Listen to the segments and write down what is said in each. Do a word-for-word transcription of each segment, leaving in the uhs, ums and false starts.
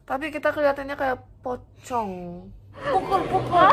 Tapi kita kelihatannya kayak pocong. Pukul-pukul.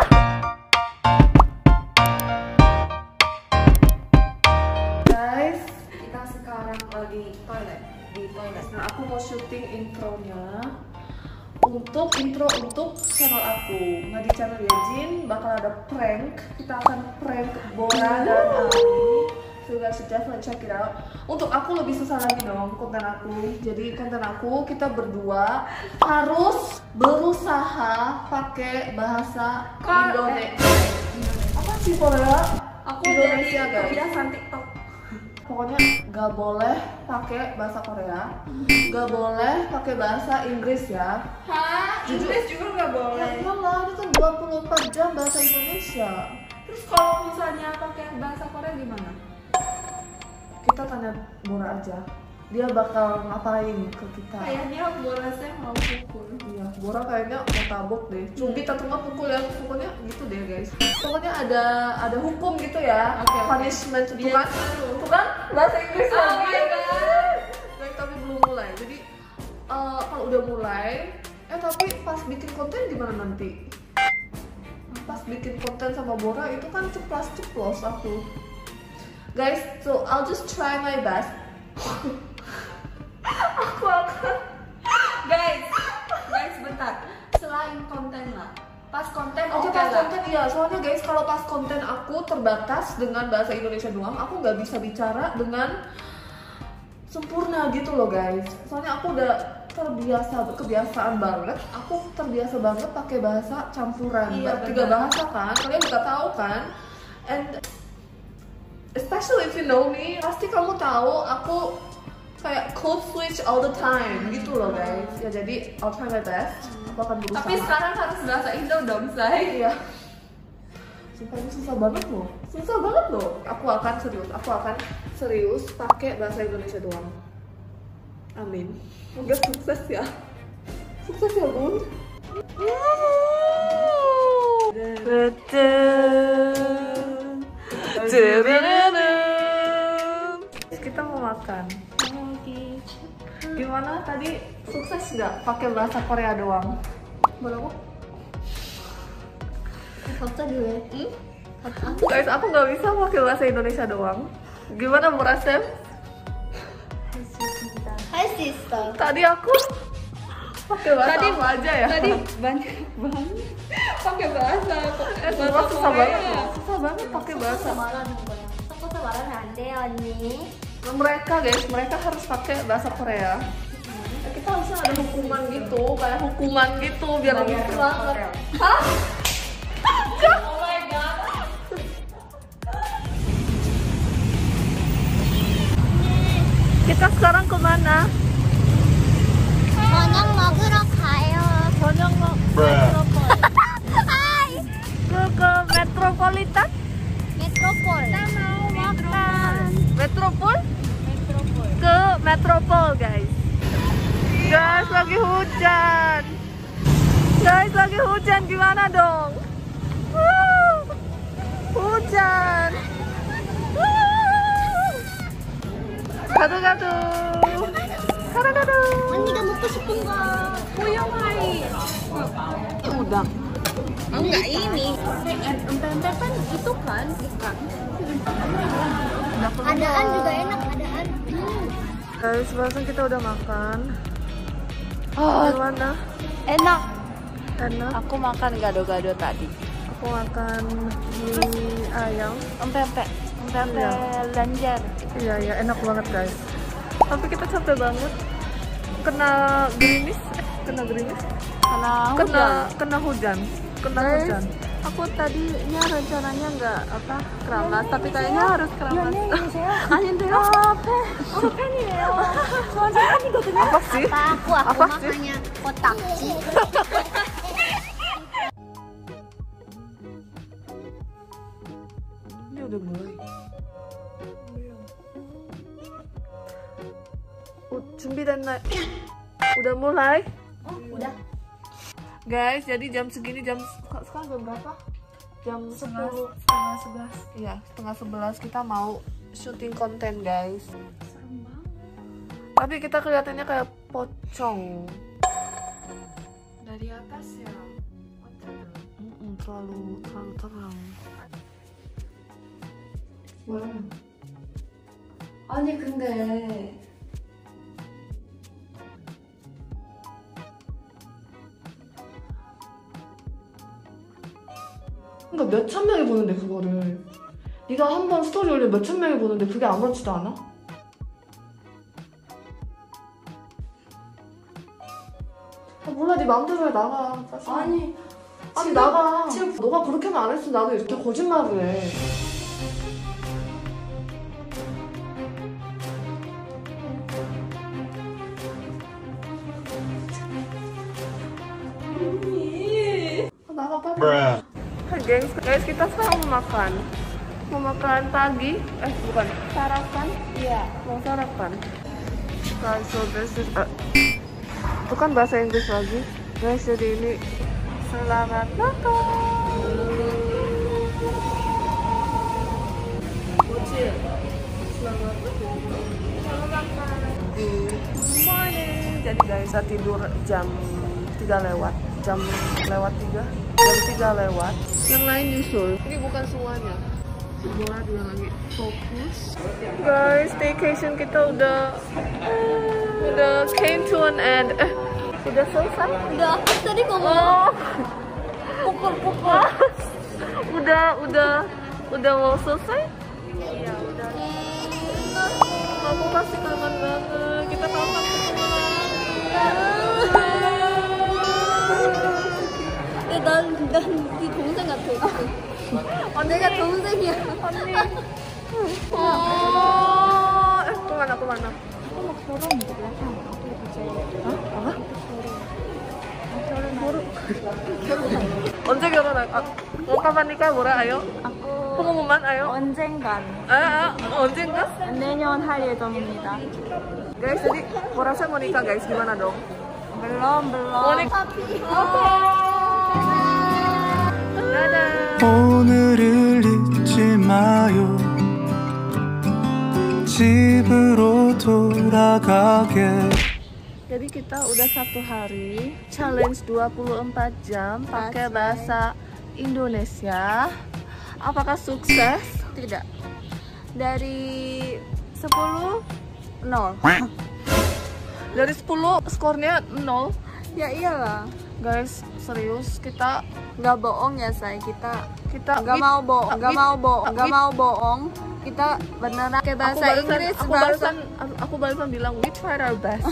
Guys, kita sekarang lagi toilet di toilet. Nah, aku mau syuting intronya. Untuk intro untuk channel aku. Nah, di channel Yejin bakal ada prank. Kita akan prank Bora dan Ami. So you guys should definitely check it out. Untuk aku lebih susah lagi dong konten aku. Jadi konten aku kita berdua harus berusaha pakai bahasa Indonesia. Apa sih Korea? Aku Indonesia jadi guys. kebiasaan TikTok. Pokoknya gak boleh pakai bahasa Korea, gak boleh pakai bahasa Inggris ya. Hah? Inggris juga nggak boleh. Ya iyalah, ini kan dua puluh empat jam bahasa Indonesia. Terus kalau misalnya pakai bahasa Korea gimana? Kita tanya Bora aja, dia bakal ngapain ke kita. Kayaknya borasnya mau pukul. Iya, Bora kayaknya mau tabok deh, cubit atau nggak pukul ya, pokoknya gitu deh guys. Pokoknya ada ada hukum gitu ya, Oke, oke. punishment itu Dia kan, seru. itu kan bahasa Inggris Oh lagi. my God. Guys, tapi belum mulai, jadi eh, kalau udah mulai, eh tapi pas bikin konten gimana nanti? Pas bikin konten sama Bora itu kan ceplas-ceplos aku. Guys, so I'll just try my best. Aku akan Guys, guys bentar. Selain konten lah, pas konten Oke, oke pas lah. konten iya, soalnya guys kalau pas konten aku terbatas dengan bahasa Indonesia doang, aku nggak bisa bicara dengan sempurna gitu loh guys. Soalnya aku udah terbiasa, kebiasaan banget, aku terbiasa banget pakai bahasa campuran, Iya, tiga benar. bahasa kan, kalian juga tahu kan, and especially if you know me, pasti kamu tahu aku kayak code switch all the time gitu loh guys. Ya jadi I'll try my best, aku akan berusaha. Tapi sekarang harus bahasa Indo dong, say. Iya. Sumpah ini susah banget loh. Susah banget loh. Aku akan serius. Aku akan serius pakai bahasa Indonesia doang. Amin. Semoga sukses ya. Sukses ya, Bun. Kita mau makan. Gimana tadi? Sukses nggak pakai bahasa Korea doang? Boleh aku? Foto dulu. Hmm? Guys, aku nggak bisa pakai bahasa Indonesia doang. Gimana merasa? Hai sister. Tadi aku pakai bahasa Tadi- apa aja ya? Tadi banyak banget pakai bahasa eh, sumpah susah banget loh. Susah banget pakai bahasa. Aku sebarang ada Oni. Mereka guys, mereka harus pakai bahasa Korea. Ya, kita harusnya ada hukuman gitu, kayak hukuman gitu biar lebih semangat. Hah? Oh my god. Kita sekarang kemana? 저녁 먹으러 가요. Sonyong mau Hai. ke ke Metropolitan? Metropol. Kita mau makan. Metropol? Ke Metropol guys. Guys lagi hujan. Guys lagi hujan gimana dong? Wuh, hujan. Kado kado. Kado kado. 언니가 먹고 싶은 거. Puyomai. Ya udah. Enggak ini. Empe-empe kan itu kan ikan. Adaan juga enak, adaan. Hmm. Guys, barusan kita udah makan. Gimana? Enak. Enak. Aku makan gado-gado tadi. Aku makan mie ayam. Empe-empe. Empe-empe Iya. lanjar. Iya, iya, enak banget guys. Tapi kita capek banget. Kena gerimis, eh, kena gerimis. Karena Kena kena hujan. Kena Guys, hujan. aku tadinya rencananya nggak apa keramas, tapi kayaknya harus keramas. 아닌데요? 저 팬이에요. 저한테 팬이거든요. Apa sih? Apa aku aku Apa sih? makannya kotakji. Ini udah mulai. Uh, 준비됐나요? Udah mulai? Udah. Guys, jadi jam segini jam sekarang jam berapa? Jam sepuluh. Setengah sebelas. Iya, setengah sebelas kita mau syuting konten guys. Serem banget. Tapi kita kelihatannya kayak pocong. Dari atas ya. Mm-mm, terlalu terlalu terang. 뭐야? 아니 근데 그러니까 몇천 명이 보는데 그거를 네가 한 번 스토리 올리면 몇천 명이 보는데 그게 아무렇지도 않아? 아, 몰라 네 마음대로 해 나가 짜증나. 아니 아니 지금, 나가 지금 너가 그렇게만 안 했으면 나도 이렇게 거짓말을 해. Naga apa? Hai guys, guys kita sekarang mau makan. Mau makan pagi? Eh bukan, sarapan? Iya, mau sarapan. Guys, so this is uh, itu kan bahasa Inggris lagi. Guys, jadi ini selamat makan. Bocil. Selamat makan. Selamat makan. Good morning. Jadi guys, saya tidur jam tiga lewat. Jam lewat tiga. Jam tiga lewat. Yang lain nyusul. Ini bukan semuanya. Semua juga lagi fokus. Guys, staycation kita udah uh, udah came to an end. Eh, udah selesai? Udah apa tadi ngomong? Oh. Pukul-pukul. udah udah udah mau selesai? Iya, udah. Aku pasti kangen banget. Kita kapan ketemu? 난, 난 네 동생 같아. 어, 내가 동생이야. 언니. 어, kemana kemana? aku mau dorong di belakang. Aku lebih cewek. Hah? Apa? 결혼 바로. 언제 결혼할? 아, 어, kapan nikah, Bora? Ayo. aku pengumuman, ayo. 언젠간 Ah, ah, 언젠가? 내년 할 예정입니다. Guys, jadi Bora saya mau nikah, guys. Gimana dong? belum belum. mau nikah? 오늘을 잊지 마요 집으로 돌아가게. Jadi kita udah satu hari challenge dua puluh empat jam pakai bahasa Indonesia. Apakah sukses? Tidak. Dari sepuluh nol. Dari sepuluh skornya nol. Ya iyalah. Guys, serius kita Nggak bohong ya say, kita kita nggak with- mau bohong, nggak with- mau bohong, nggak with- mau bohong. Kita beneran pakai bahasa aku barusan, Inggris aku baru barusan aku barusan bilang we tried our best.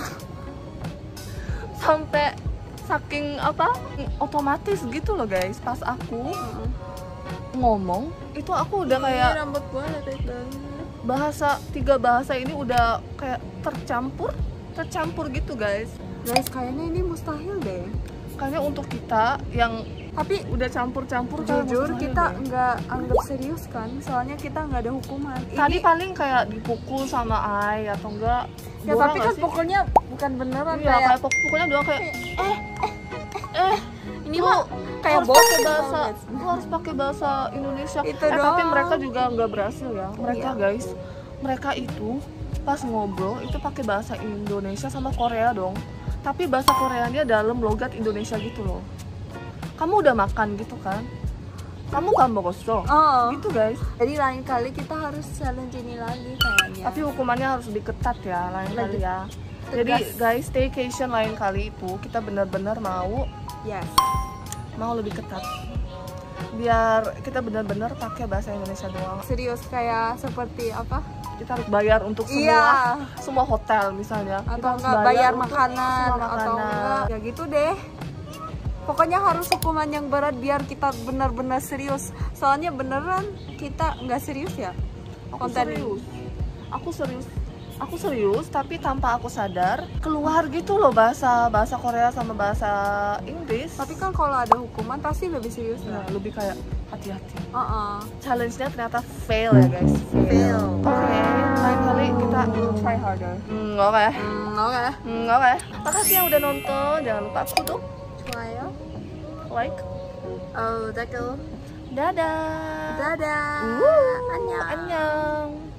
Sampai saking apa otomatis gitu loh guys, pas aku ngomong itu aku udah kayak Ini rambut gua letek banget. bahasa tiga bahasa ini udah kayak tercampur tercampur gitu guys. Guys, kayaknya ini mustahil deh. Kayaknya untuk kita yang Tapi udah campur-campur kayak jujur mustahil kita deh. nggak anggap serius kan, soalnya kita nggak ada hukuman. Tadi Ini, paling kayak dipukul sama Ai atau enggak ya Bora tapi nggak kan sih? pokoknya bukan beneran Iya, kayak, kayak puk- pukulnya doang kayak eh eh ini lu mah kayak harus bos pakai bahasa lu harus pakai bahasa Indonesia. Itu eh, tapi doang. mereka juga nggak berhasil ya. Mereka Iya. guys, mereka itu pas ngobrol itu pakai bahasa Indonesia sama Korea dong. Tapi bahasa Koreanya dalam logat Indonesia gitu loh. Kamu udah makan gitu kan? Kamu kan 먹었어. Oh. Gitu guys. Jadi lain kali kita harus challenge ini lagi kayaknya. Tapi hukumannya harus lebih ketat ya lain kali Lebih ya. tegas. Jadi guys, staycation lain kali itu kita benar-benar mau yes. mau lebih ketat. Biar kita benar-benar pakai bahasa Indonesia doang. Serius kayak seperti apa? Kita harus bayar untuk semua Iya. semua hotel misalnya. Kita Atau harus enggak bayar untuk makanan semua atau makanan. enggak ya gitu deh. Pokoknya harus hukuman yang berat biar kita benar-benar serius. Soalnya beneran kita nggak serius ya. Aku Konten serius. Aku serius. Aku serius tapi tanpa aku sadar keluar gitu loh bahasa bahasa Korea sama bahasa Inggris. Tapi kan kalau ada hukuman pasti lebih serius nah, ya. lebih kayak hati-hati. Uh-uh. Challenge-nya ternyata fail ya guys. Fail. Oke, lain kali kita try harder. Hmm, oke. Hmm, oke. Hmm, oke. Makasih yang udah nonton. Jangan lupa kudu, 좋아요. like, Oh, 댓글. dadah. 다다. Uh, 안녕. annyeong.